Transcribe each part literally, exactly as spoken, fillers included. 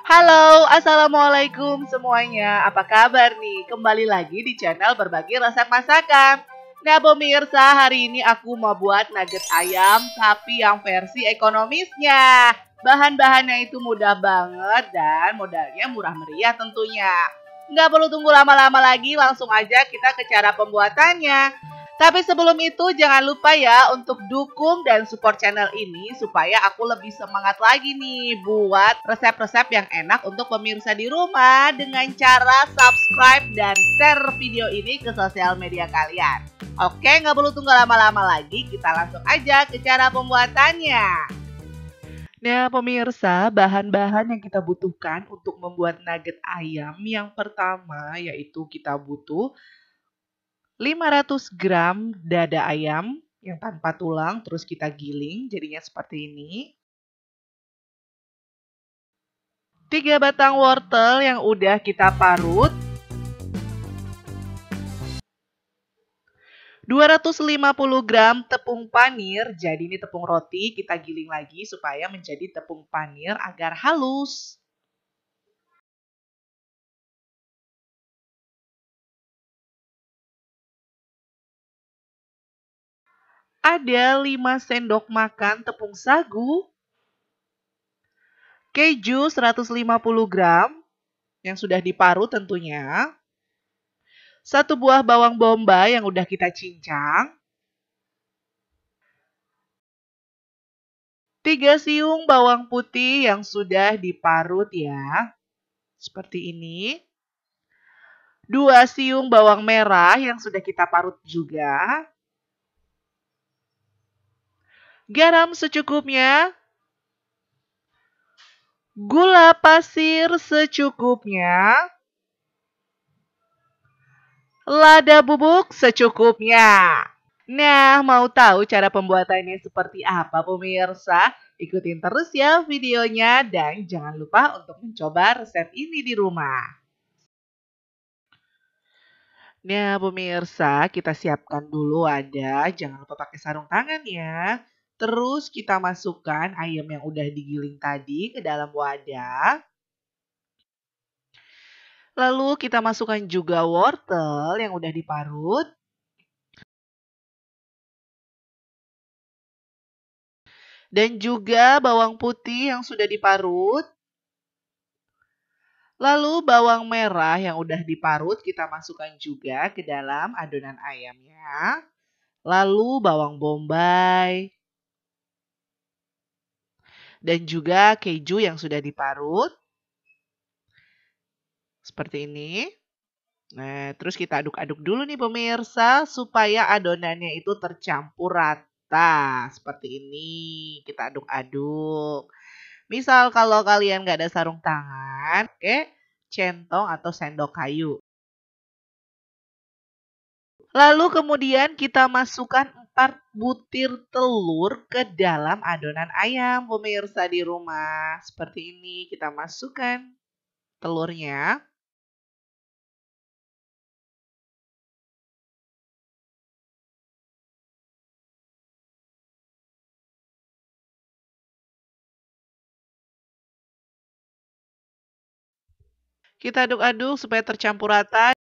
Halo, assalamualaikum semuanya. Apa kabar nih? Kembali lagi di channel berbagi resep masakan. Nah pemirsa, hari ini aku mau buat nugget ayam tapi yang versi ekonomisnya. Bahan-bahannya itu mudah banget dan modalnya murah meriah tentunya. Nggak perlu tunggu lama-lama lagi, langsung aja kita ke cara pembuatannya. Tapi sebelum itu jangan lupa ya untuk dukung dan support channel ini supaya aku lebih semangat lagi nih buat resep-resep yang enak untuk pemirsa di rumah dengan cara subscribe dan share video ini ke sosial media kalian. Oke, nggak perlu tunggu lama-lama lagi, kita langsung aja ke cara pembuatannya. Nah pemirsa, bahan-bahan yang kita butuhkan untuk membuat nugget ayam yang pertama yaitu kita butuh lima ratus gram dada ayam yang tanpa tulang, terus kita giling jadinya seperti ini. tiga batang wortel yang udah kita parut. dua ratus lima puluh gram tepung panir, jadi ini tepung roti, kita giling lagi supaya menjadi tepung panir agar halus. Ada lima sendok makan tepung sagu. Keju seratus lima puluh gram yang sudah diparut tentunya. Satu buah bawang bombay yang udah kita cincang. Tiga siung bawang putih yang sudah diparut ya. Seperti ini. Dua siung bawang merah yang sudah kita parut juga. Garam secukupnya. Gula pasir secukupnya. Lada bubuk secukupnya. Nah, mau tahu cara pembuatannya seperti apa pemirsa? Ikutin terus ya videonya dan jangan lupa untuk mencoba resep ini di rumah. Nah pemirsa, kita siapkan dulu wadah, jangan lupa pakai sarung tangan ya. Terus kita masukkan ayam yang udah digiling tadi ke dalam wadah. Lalu kita masukkan juga wortel yang udah diparut. Dan juga bawang putih yang sudah diparut. Lalu bawang merah yang udah diparut kita masukkan juga ke dalam adonan ayamnya. Lalu bawang bombay. Dan juga keju yang sudah diparut. Seperti ini. Nah, terus kita aduk-aduk dulu nih pemirsa supaya adonannya itu tercampur rata. Seperti ini. Kita aduk-aduk. Misal kalau kalian nggak ada sarung tangan, pakai centong atau sendok kayu. Lalu kemudian kita masukkan empat butir telur ke dalam adonan ayam pemirsa di rumah. Seperti ini kita masukkan telurnya. Kita aduk-aduk supaya tercampur rata.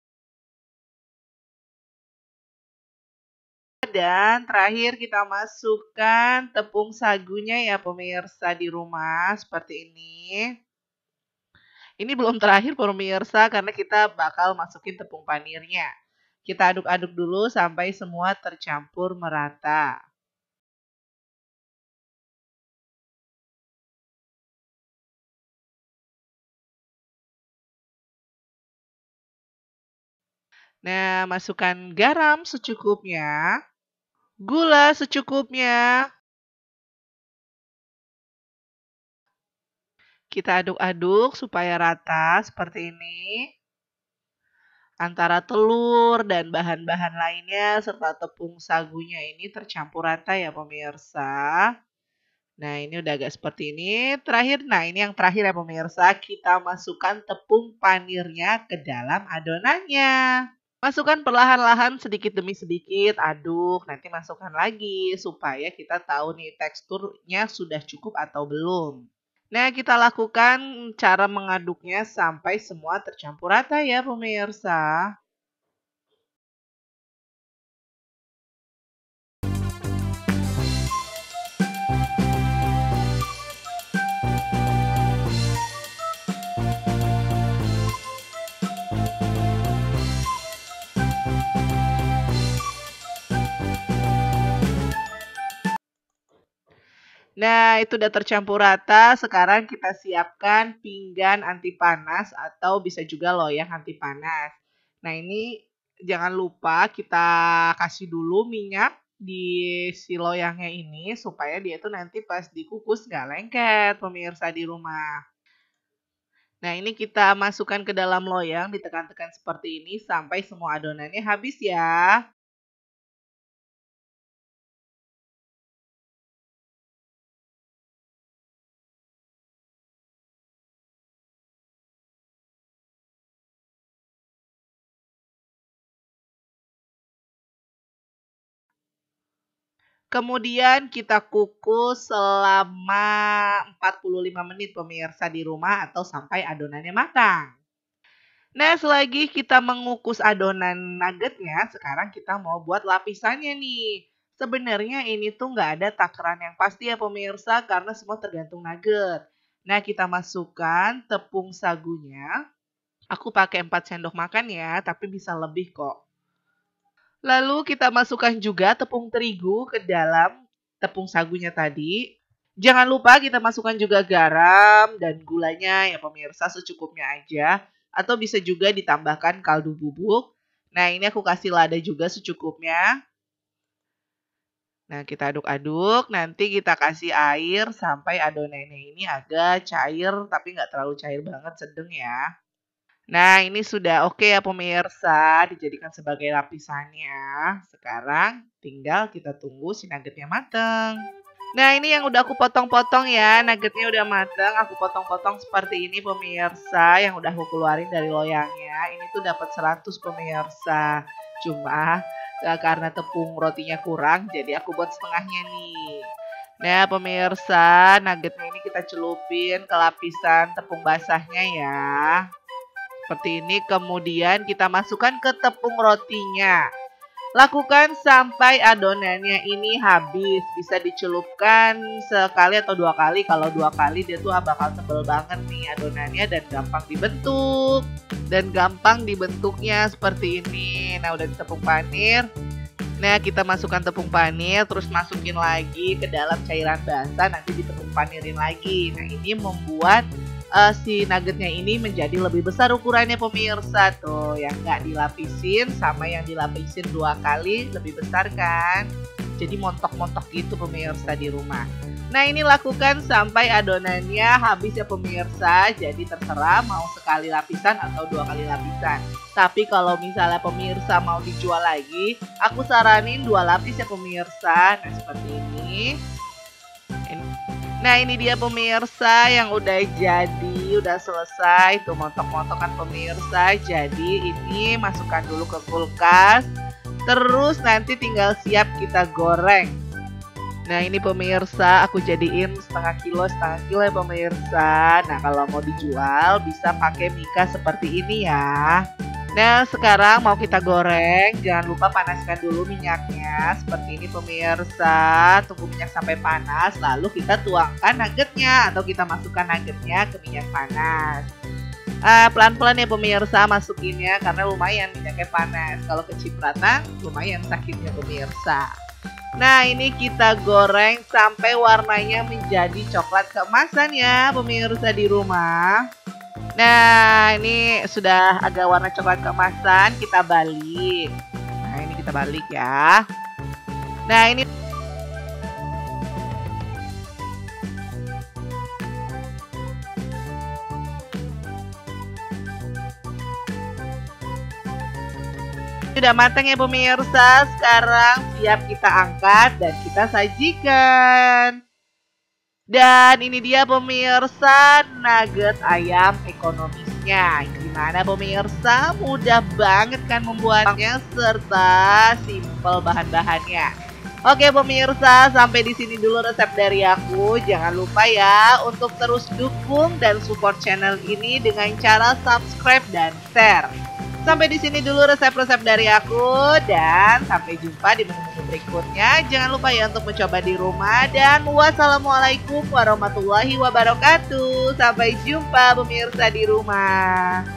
Dan terakhir kita masukkan tepung sagunya ya pemirsa di rumah. Seperti ini. Ini belum terakhir pemirsa karena kita bakal masukin tepung panirnya. Kita aduk-aduk dulu sampai semua tercampur merata. Nah, masukkan garam secukupnya. Gula secukupnya. Kita aduk-aduk supaya rata seperti ini. Antara telur dan bahan-bahan lainnya serta tepung sagunya ini tercampur rata ya pemirsa. Nah ini udah agak seperti ini. Terakhir, nah ini yang terakhir ya pemirsa. Kita masukkan tepung panirnya ke dalam adonannya. Masukkan perlahan-lahan sedikit demi sedikit, aduk, nanti masukkan lagi supaya kita tahu nih teksturnya sudah cukup atau belum. Nah, kita lakukan cara mengaduknya sampai semua tercampur rata ya pemirsa. Nah, itu udah tercampur rata. Sekarang kita siapkan pinggan anti panas atau bisa juga loyang anti panas. Nah, ini jangan lupa kita kasih dulu minyak di si loyangnya ini supaya dia tuh nanti pas dikukus nggak lengket pemirsa di rumah. Nah, ini kita masukkan ke dalam loyang, ditekan-tekan seperti ini sampai semua adonannya habis ya. Kemudian kita kukus selama empat puluh lima menit pemirsa di rumah atau sampai adonannya matang. Nah, selagi kita mengukus adonan nuggetnya, sekarang kita mau buat lapisannya nih. Sebenarnya ini tuh nggak ada takaran yang pasti ya pemirsa karena semua tergantung nugget. Nah, kita masukkan tepung sagunya. Aku pakai empat sendok makan ya, tapi bisa lebih kok. Lalu kita masukkan juga tepung terigu ke dalam tepung sagunya tadi. Jangan lupa kita masukkan juga garam dan gulanya ya pemirsa secukupnya aja. Atau bisa juga ditambahkan kaldu bubuk. Nah, ini aku kasih lada juga secukupnya. Nah, kita aduk-aduk. Nanti kita kasih air sampai adonannya ini agak cair tapi nggak terlalu cair banget, sedang ya. Nah, ini sudah oke ya pemirsa, dijadikan sebagai lapisannya. Sekarang tinggal kita tunggu si nuggetnya mateng. Nah, ini yang udah aku potong-potong ya, nuggetnya udah mateng. Aku potong-potong seperti ini pemirsa, yang udah aku keluarin dari loyangnya. Ini tuh dapat seratus pemirsa. Cuma eh, karena tepung rotinya kurang, jadi aku buat setengahnya nih. Nah, pemirsa, nuggetnya ini kita celupin ke lapisan tepung basahnya ya. Seperti ini, kemudian kita masukkan ke tepung rotinya. Lakukan sampai adonannya ini habis. Bisa dicelupkan sekali atau dua kali. Kalau dua kali dia tuh bakal tebel banget nih adonannya dan gampang dibentuk. Dan gampang dibentuknya seperti ini. Nah, udah di tepung panir. Nah, kita masukkan tepung panir, terus masukin lagi ke dalam cairan basah, nanti ditepung panirin lagi. Nah, ini membuat uh, si nuggetnya ini menjadi lebih besar ukurannya pemirsa. Tuh, yang nggak dilapisin sama yang dilapisin dua kali lebih besar kan. Jadi montok-montok gitu pemirsa di rumah. Nah, ini lakukan sampai adonannya habis ya pemirsa. Jadi terserah mau sekali lapisan atau dua kali lapisan. Tapi kalau misalnya pemirsa mau dijual lagi, aku saranin dua lapis ya pemirsa. Nah, seperti ini. Nah, ini dia pemirsa yang udah jadi, udah selesai. Tuh montok-montokan pemirsa. Jadi ini masukkan dulu ke kulkas. Terus nanti tinggal siap kita goreng. Nah, ini pemirsa aku jadiin setengah kilo, setengah kilo ya pemirsa. Nah, kalau mau dijual bisa pakai mika seperti ini ya. Nah, sekarang mau kita goreng. Jangan lupa panaskan dulu minyaknya. Seperti ini pemirsa. Tunggu minyak sampai panas. Lalu kita tuangkan nuggetnya. Atau kita masukkan nuggetnya ke minyak panas. Uh, pelan-pelan ya pemirsa masukinnya. Karena lumayan minyaknya panas. Kalau kecipratan lumayan sakitnya pemirsa. Nah, ini kita goreng sampai warnanya menjadi coklat keemasan ya pemirsa di rumah. Nah, ini sudah agak warna coklat keemasan, kita balik. Nah, ini kita balik ya. Nah, ini sudah matang ya pemirsa. Sekarang siap kita angkat dan kita sajikan. Dan ini dia pemirsa nugget ayam ekonomisnya. Gimana pemirsa? Mudah banget kan membuatnya serta simple bahan-bahannya. Oke pemirsa, sampai di sini dulu resep dari aku. Jangan lupa ya untuk terus dukung dan support channel ini dengan cara subscribe dan share. Sampai di sini dulu resep-resep dari aku dan sampai jumpa di menu-menu berikutnya. Jangan lupa ya untuk mencoba di rumah dan wassalamualaikum warahmatullahi wabarakatuh. Sampai jumpa pemirsa di rumah.